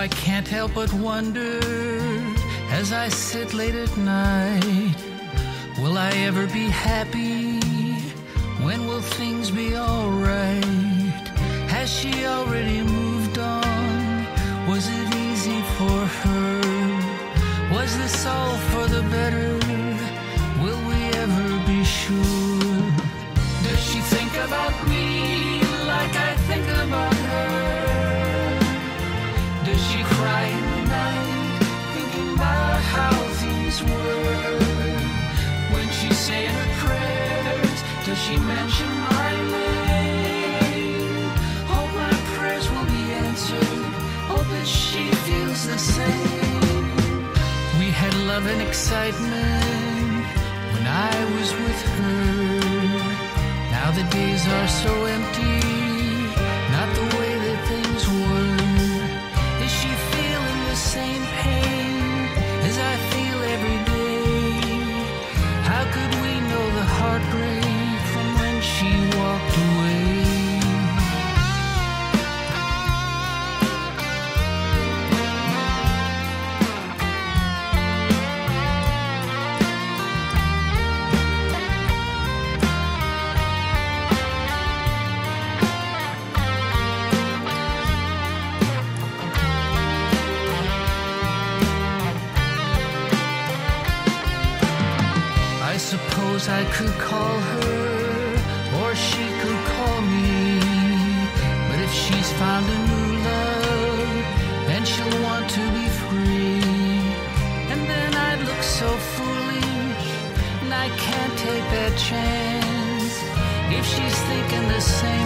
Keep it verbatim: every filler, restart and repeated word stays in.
I can't help but wonder as I sit late at night, will I ever be happy? When will things be alright? Has she already moved on? Was it easy for her? Was this all for the better? Will we ever be sure? Does she think about me like I think about her? Does she cry in the night thinking about how things were? When she's saying her prayers, does she mention my name? Hope my prayers will be answered. Hope that she feels the same. We had love and excitement when I was with her. Now the days are so empty, not the way that things were. Is she feeling the same pain as I feel every day? How could we know the heartbreak from when she walked away? I suppose I could call her, or she could call me. But if she's found a new love, then she'll want to be free. And then I'd look so foolish, and I can't take that chance. If she's thinking the same